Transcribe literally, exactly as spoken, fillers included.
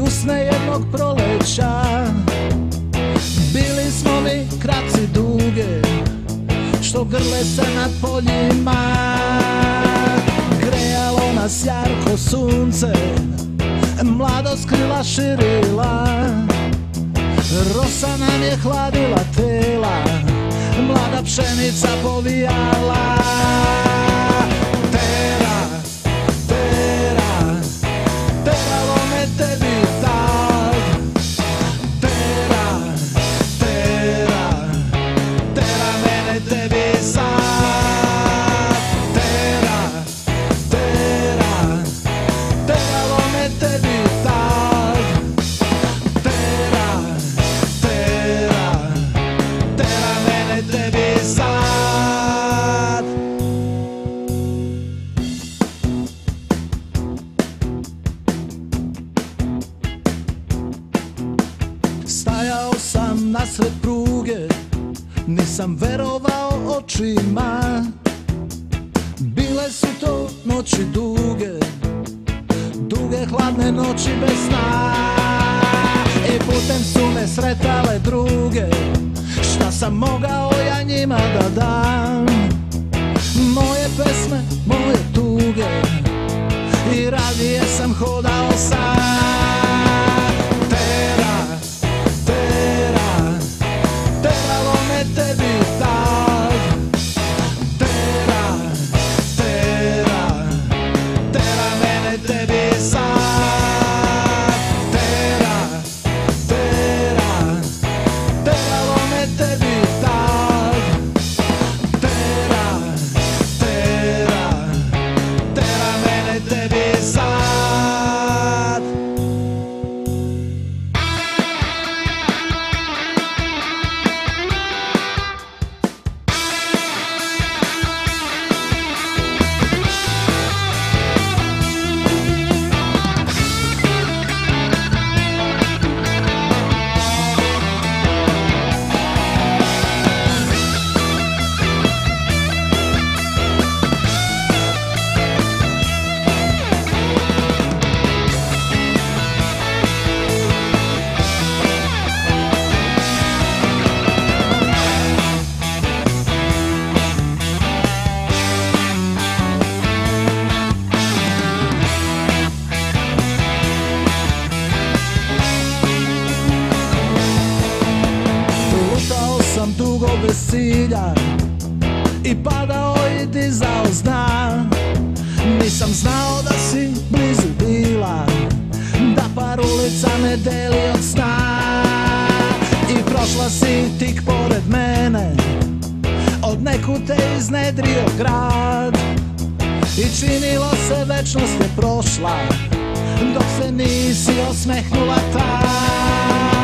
usne jednog proleća. Bili smo mi kratci duge, što grle se nad poljima. Grejalo nas jarko sunce, mladost krila širila. Rosa nam je hladila tela, mlada pšenica povijala. Tera, tera, teralo me tebi tad. Tera, tera, tera mene tebi sad. Tera, tera, teralo me tebi tad. Tera, tera, tera mene tebi sad. Stajao sam nasred pruge, nisam verovao očima. Bile su to noći duge, duge hladne noći bez sna. I putem su me sretale druge, šta sam mogao ja njima da dam. Moje pesme, moje tuge, i radije sam hodao sam. Tera, tera, teralo me tebi tad. Tera, tera, tera mene tebi sad. Tera, tera, teralo me tebi tad. Tera, tera, tera mene tebi sad. Dugo bez cilja i padao i dizao zna. Nisam znao da si blizu bila, da par ulica me deli od sna. I prošla si tik pored mene, od nekud te iznedrio grad. I činilo se večnost je prošla, dok se nisi osmehnula tad.